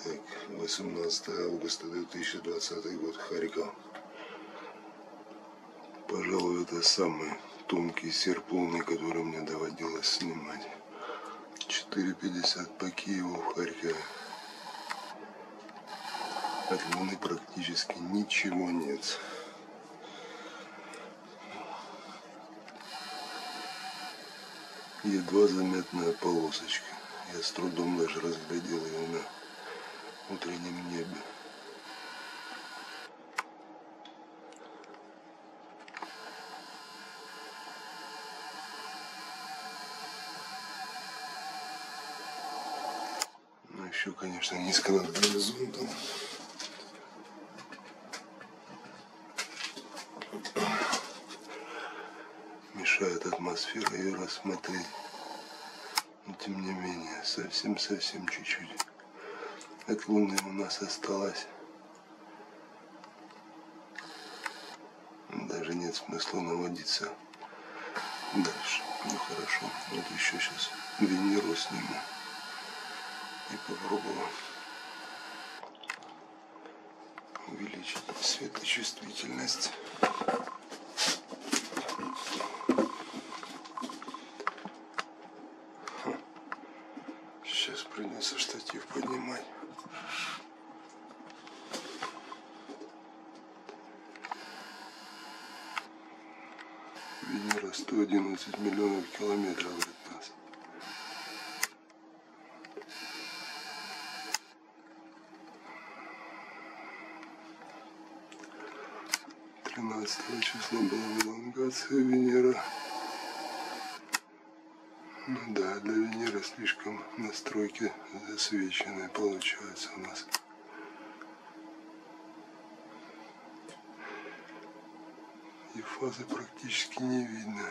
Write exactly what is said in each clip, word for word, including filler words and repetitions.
Так, восемнадцатое августа две тысячи двадцатый год, Харьков. Пожалуй, это самый тонкий серп лунный, который мне доводилось снимать. четыре пятьдесят по Киеву в Харькове. От луны практически ничего нет. Едва заметная полосочка. Я с трудом даже разглядел ее на утреннем небе. Ну еще, конечно, низко над горизонтом. Мешает атмосфера ее рассмотреть. Но тем не менее, совсем-совсем чуть-чуть от Луны у нас осталось. Даже нет смысла наводиться дальше. Ну хорошо, вот еще сейчас Венеру сниму и попробую увеличить светочувствительность. Сейчас придется штатив поднимать. Венера сто одиннадцать миллионов километров от нас. тринадцатого числа была элонгация Венера. Ну да, для Венеры слишком настройки засвеченные получаются у нас. И фазы практически не видно.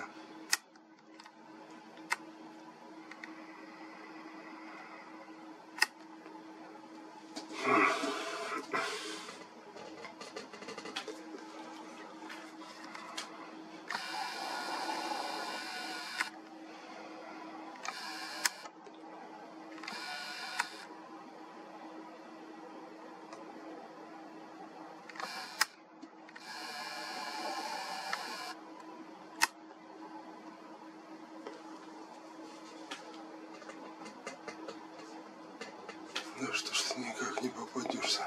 Да что ж ты никак не попадешься.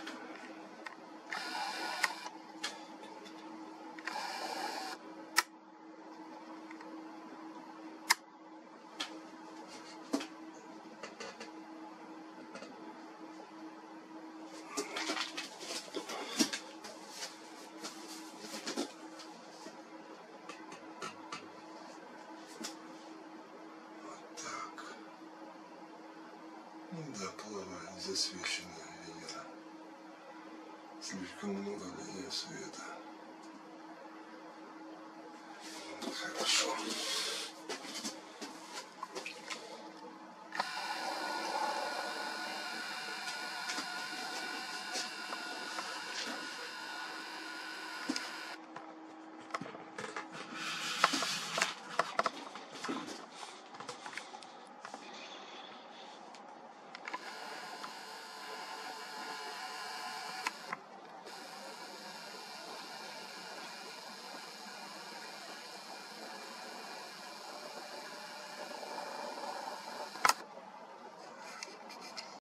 Ну да, плавает засвеченная Венера. Слишком много для нее света.